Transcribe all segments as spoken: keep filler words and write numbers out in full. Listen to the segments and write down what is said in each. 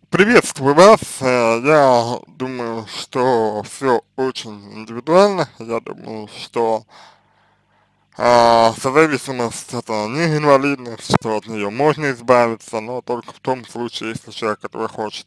Приветствую вас. Э, Я думаю, что все очень индивидуально. Я думаю, что а, созависимость это не инвалидность, что от нее можно избавиться, но только в том случае, если человек этого хочет.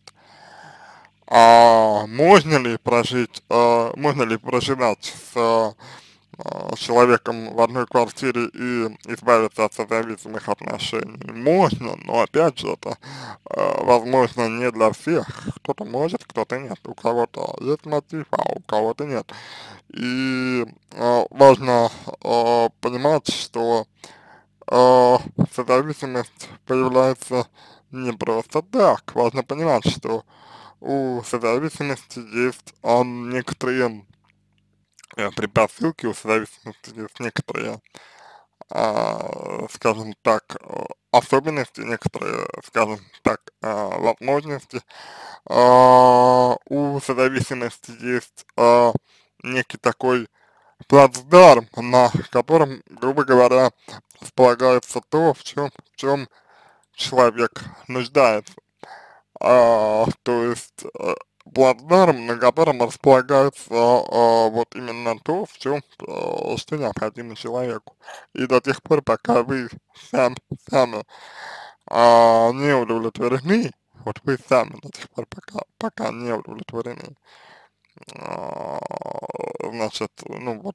А можно ли прожить, а, можно ли проживать с а, а, человеком в одной квартире и избавиться от созависимых отношений? Можно, но опять же это э, возможно не для всех. Кто-то может, кто-то нет. У кого-то есть мотив, а у кого-то нет. И э, важно э, понимать, что э, созависимость появляется не просто так. Важно понимать, что у созависимости есть а, некоторые э, предпосылки, у созависимости есть некоторые, а, скажем так, э, особенности, некоторые, скажем так, а, возможности. А, у созависимости есть а, некий такой плацдарм, на котором, грубо говоря, располагается то, в чем, в чем человек нуждается. А, то есть э, плацдарм, на котором располагается а, вот именно то, в чем, а, что необходимо человеку. И до тех пор, пока вы сам, сами а, не удовлетворены, вот вы сами до тех пор, пока, пока не удовлетворены, а, значит, ну вот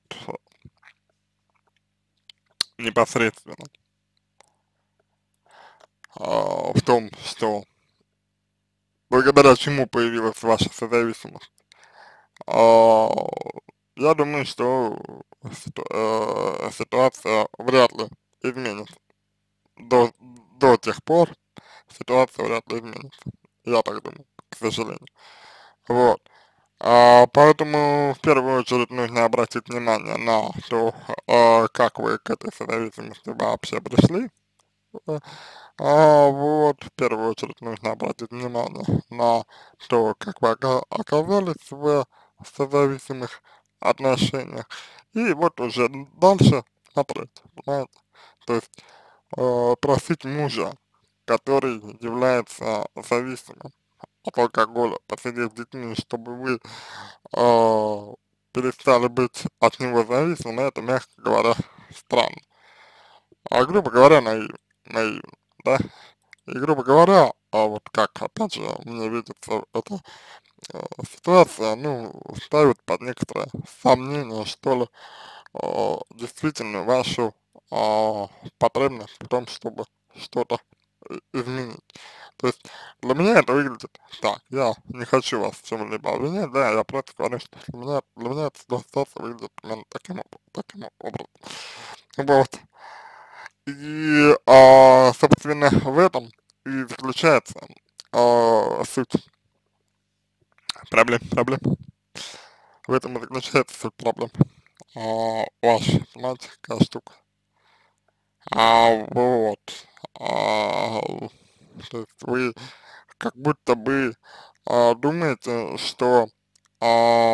непосредственно а, в том, что благодаря чему появилась ваша созависимость. А, я думаю, что ситу- э, ситуация вряд ли изменится. До, до тех пор ситуация вряд ли изменится. Я так думаю, к сожалению. Вот. А, поэтому в первую очередь нужно обратить внимание на то, а, как вы к этой зависимости вообще пришли. А, а, вот, в первую очередь нужно обратить внимание на то, как вы ока- оказались в созависимых отношениях. И вот уже дальше смотреть, понимаете? То есть э, просить мужа, который является зависимым от алкоголя, посидеть с детьми, чтобы вы э, перестали быть от него зависимы, это, мягко говоря, странно. А грубо говоря, наивно, наивно, да? И грубо говоря, а вот как, опять же, мне видится эта э, ситуация, ну, ставит под некоторое сомнение, что ли, э, действительно вашу э, потребность в том, чтобы что-то и- изменить. То есть для меня это выглядит так, я не хочу вас в чем-либо обвинять, да, я просто говорю, что для меня, для меня эта ситуация выглядит именно таким, об- таким образом. Вот. И, а, собственно, в этом и заключается а, суть проблем, проблем. В этом и заключается суть проблем. А, ваша, понимаете, какая штука. А, вот. А, то есть вы как будто бы а, думаете, что а,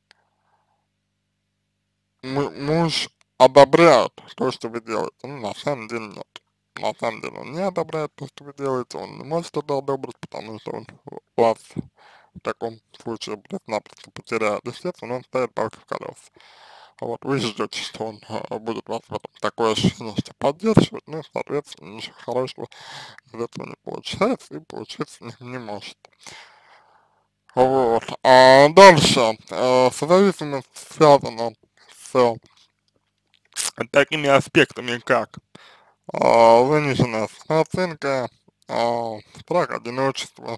му- муж одобряет то, что вы делаете. Ну, на самом деле нет. На самом деле он не одобряет то, что вы делаете, он не может это одобрить, потому что он вас в таком случае просто-напросто потеряет. Естественно, он ставит палки в колеса. Вот, вы ждете, что он а, будет вас в этом такое ощущение, что поддерживать, ну, соответственно, ничего хорошего из этого не получается и получиться не, не может. Вот. А дальше, э, созависимость связана с такими аспектами, как а, заниженная самооценка, а, страх одиночества,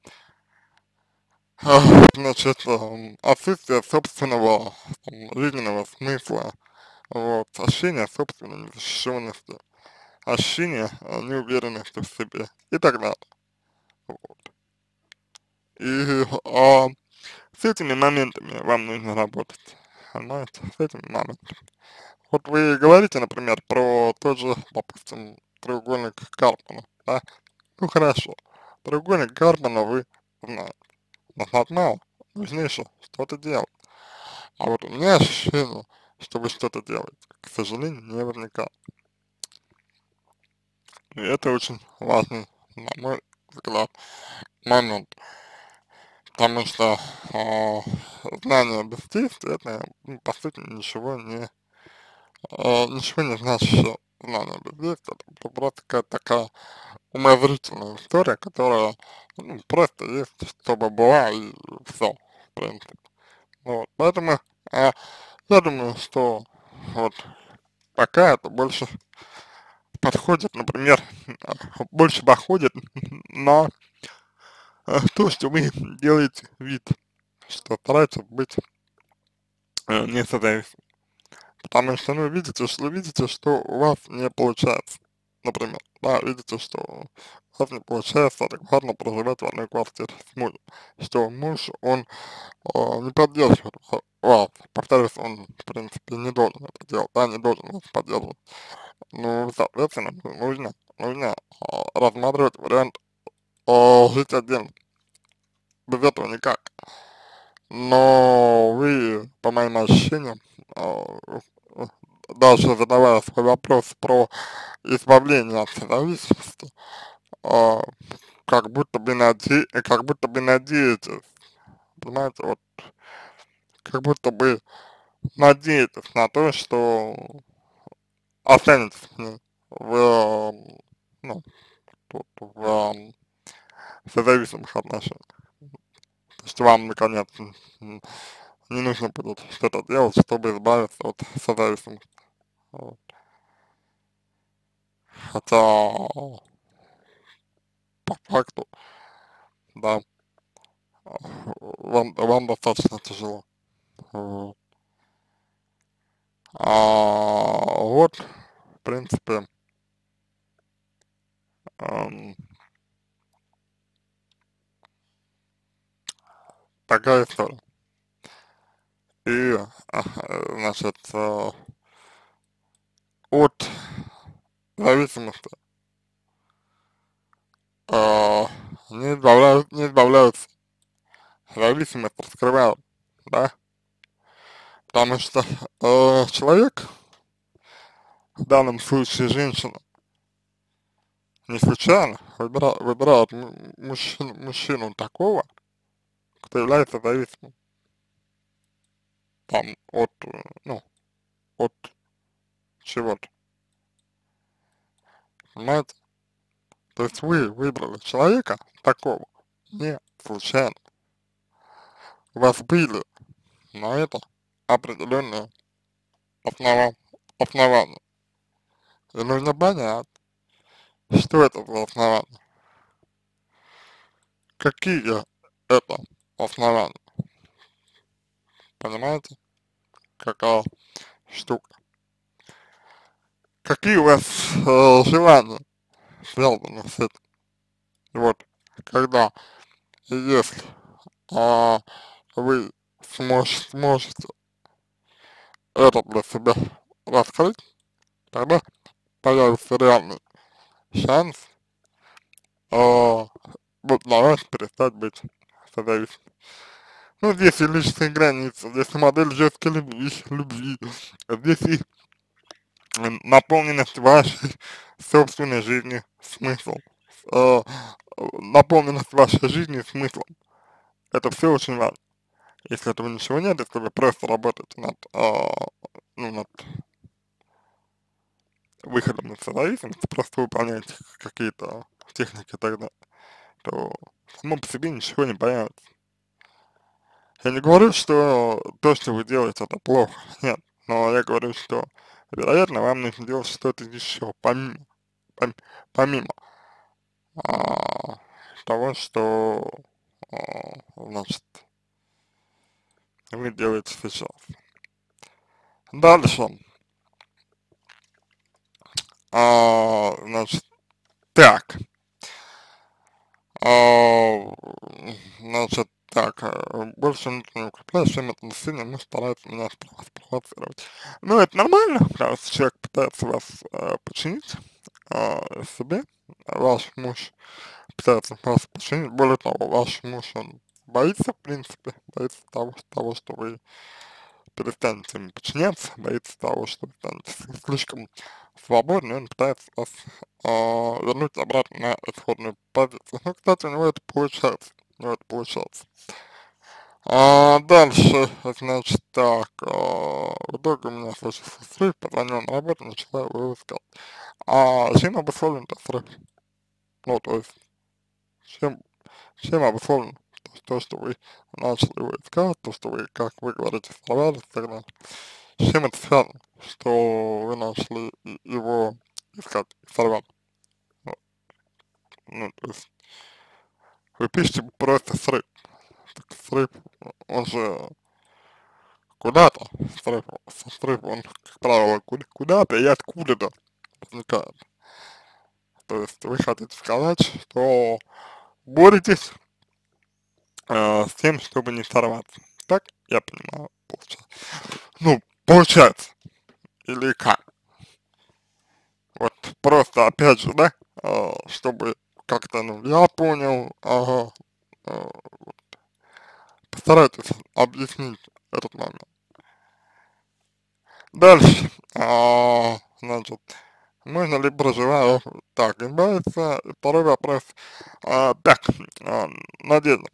а, значит, ам, отсутствие собственного там, жизненного смысла, вот, ощущение собственной незащищенности, ощущение а, неуверенности в себе и так далее. Вот. И а, с этими моментами вам нужно работать, понимаете, с этими моментами. Вот вы говорите, например, про тот же, допустим, треугольник Карпмана, да? Ну хорошо, треугольник Карпмана вы знаете, но нормально, нужно еще что-то делать. А вот у меня ощущение, что вы что-то делаете, к сожалению, не возникает. И это очень важный, на мой взгляд, момент, потому что а, знание без действия это, ну, по сути, ничего не, а, ничего не значащее знание без действия, это просто какая-то такая умозрительная история, которая, ну, просто есть, чтобы была, и все, в принципе. Вот, поэтому а, я думаю, что вот пока это больше подходит, например, больше походит на а, то, что вы делаете вид, что стараетесь быть э, независимым. Потому что, ну, видите, что видите, что у вас не получается, например, да, видите, что у вас не получается адекватно проживать в одной квартире с мужем, что муж, он э, не поддерживает вас, повторюсь, он, в принципе, не должен это делать, да, не должен вас поддерживать. Ну, соответственно, ну, нужно, нужно э, рассматривать вариант э, жить отдельно, без этого никак. Но вы, по моим ощущениям, э, э, даже задавая свой вопрос про избавление от зависимости, а, как будто бы наде как будто бы надеетесь, понимаете, вот как будто бы надеетесь на то, что останетесь с ней в, э, ну, тут в, э, созависимых отношениях. То есть вам, наконец, м, не нужно будет что-то делать, чтобы избавиться от созависимости. Вот. Хотя по факту, да, вам, вам достаточно тяжело. Вот. А, вот, в принципе, ам, такая история. И, а, э, значит, э, от зависимости а, не избавляют, не избавляются, зависимость раскрывают, да, потому что э, человек, в данном случае женщина, не случайно выбира, выбирает му- мужчину, мужчину такого, кто является зависимым, там, от, э, ну, от чего-то, понимаете? То есть вы выбрали человека такого не случайно. У вас были на это определенные основа, основания. И нужно понять, что это за основания, какие это основания, понимаете, какая штука. Какие у вас э, желания связаны с этим. И вот, когда и если а, вы смож, сможете это для себя раскрыть, тогда появится реальный шанс а, вот для вас перестать быть созависимым. Ну, здесь и личные границы, здесь и модель жесткой любви, любви, здесь и м, наполненность вашей собственной жизни смыслом, э, наполненность вашей жизни смыслом. Это все очень важно. Если этого ничего нет, если вы просто работаете над, а, ну, над выходом из зависимости, просто выполняете какие-то техники и так далее, то само по себе ничего не появится. Я не говорю, что то, что вы делаете, это плохо, нет, но я говорю, что, вероятно, вам нужно делать что-то еще, помимо, пом- помимо а, того, что, а, значит, вы делаете сейчас. Дальше, а, значит, так, а, значит, так, э, больше не укрепляю, чем это насилие, муж старается меня спро- спровоцировать. Ну, это нормально, потому что человек пытается вас э, подчинить э, себе, ваш муж пытается вас подчинить, более того, ваш муж, он боится, в принципе, боится того, того, что вы перестанете ему подчиняться, боится того, что вы станете слишком свободен, и он пытается вас а, вернуть обратно на исходную позицию. Ну, кстати, у него это получается, у него это получается. А, дальше, значит, так, а, в итоге у меня случился срыв, позвонил на работу, начала его искать. А чем обусловлен этот срыв? Ну, то есть, чем, чем обусловлен то, то, что вы начали его искать, то, что вы, как вы говорите, сорвались и так далее. С чем это связано, что вы начали и- его искать и сорваться? Ну, ну, то есть, вы пишете просто срыв. Так срыв, он же куда-то, срыв, срыв, он, как правило, куда- куда-то и откуда-то возникает. То есть вы хотите сказать, что боретесь э, с тем, чтобы не сорваться. Так, я понимаю, получается. Ну, получается. Или как? Вот просто, опять же, да, э, чтобы как-то, ну, я понял, ага, э, постарайтесь объяснить этот момент. Дальше, а, значит, можно ли проживая, так, избавиться, второй вопрос, а, так, а, Надежда,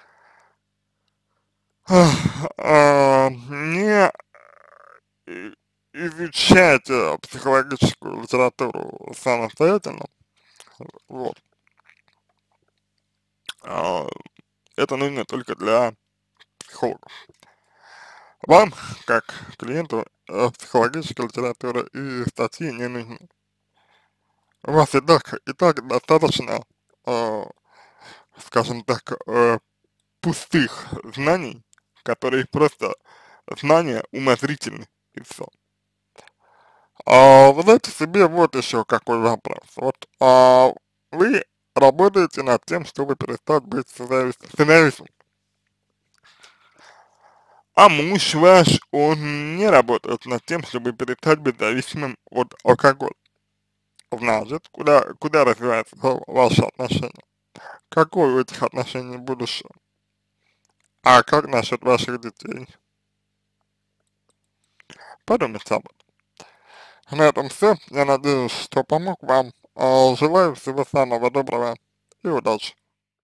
а, не и- изучайте психологическую литературу самостоятельно, вот, а, это нужно только для психологов. Вам, как клиенту, э, психологическая литература и статьи не нужны. У вас и так, и так достаточно, э, скажем так, э, пустых знаний, которые просто знания умозрительны, и все. А, вы знаете, себе вот еще какой вопрос. Вот а, вы работаете над тем, чтобы перестать быть созавис- созависимым, а муж ваш, он не работает над тем, чтобы перестать быть зависимым от алкоголя. Значит, куда, куда развиваются ва- ваши отношения? Какое у этих отношений будущее? А как насчет ваших детей? Подумайте об этом. На этом все. Я надеюсь, что помог вам. А, желаю всего самого доброго и удачи.